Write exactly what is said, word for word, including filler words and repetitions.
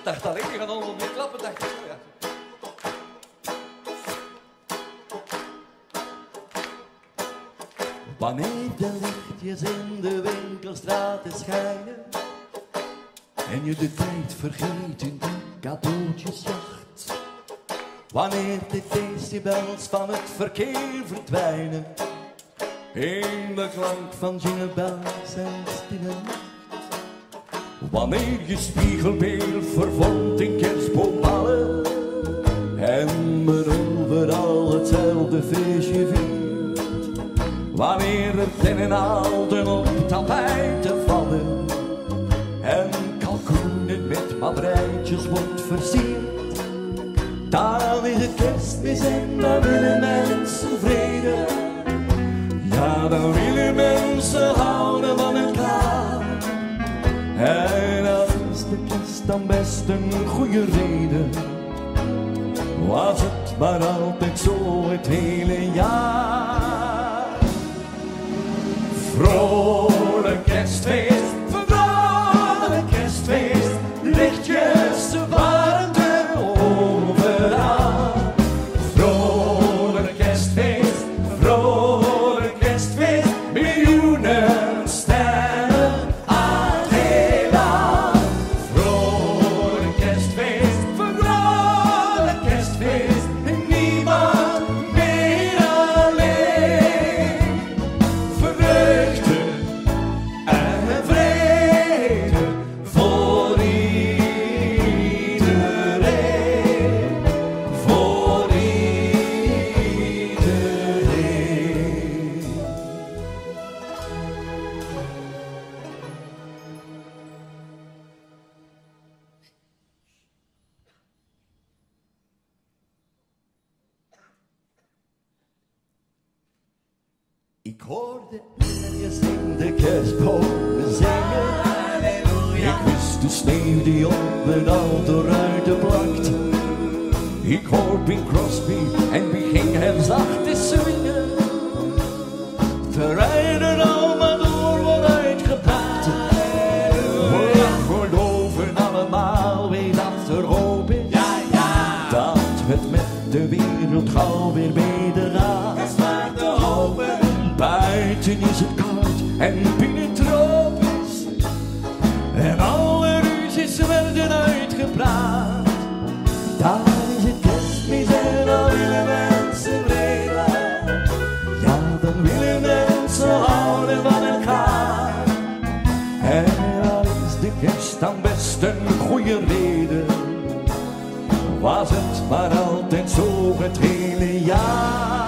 dacht alleen, je gaat allemaal mee klappen, dacht ik. Ja. Wanneer de lichtjes in de winkelstraten schijnen en je de tijd vergeet in die cadeautjesjacht. Wanneer de decibels van het verkeer verdwijnen in de klank van jingle bells en stille nacht. Wanneer je spiegelbeeld vervormt in kerstboomballen en er overal hetzelfde feestje viert. Wanneer er dennenaalden op tapijten vallen en kalkoenen met madrijtjes wordt versierd. Dan is het kerstmis en dan willen mensen vrede. Ja, dan willen mensen houden van elkaar. En dan is de kerst dan best een goede reden. Was het maar altijd zo het hele jaar. Vrolijk kerstfeest, vrolijk kerstfeest, lichtjes warmte overal. Vrolijk kerstfeest, vrolijk kerstfeest, miljoenen sterren aan het heelal. Vrolijk kerstfeest, vrolijk kerstfeest, niemand meer alleen. Vreugde en vrede voor iedereen, voor iedereen. Ik hoorde liedjes in de kerstbomen zingen. Ik wist de sneeuw die op mijn autoruiten plakt. Ik hoor Bing Crosby en beging hem zacht te swingen. De rijden allemaal door wordt uitgepakt. We geloven allemaal weer dat er hoop is. Dat het met de wereld gauw weer beter gaat. Buiten is het koud en binnen tropisch. En alle ruzies werden uitgepraat. Daar is het kerstmis en dan willen mensen vrede. Ja, dan willen mensen houden van elkaar. En dan is de kerst dan best een goede reden. Was het maar altijd zo het hele jaar.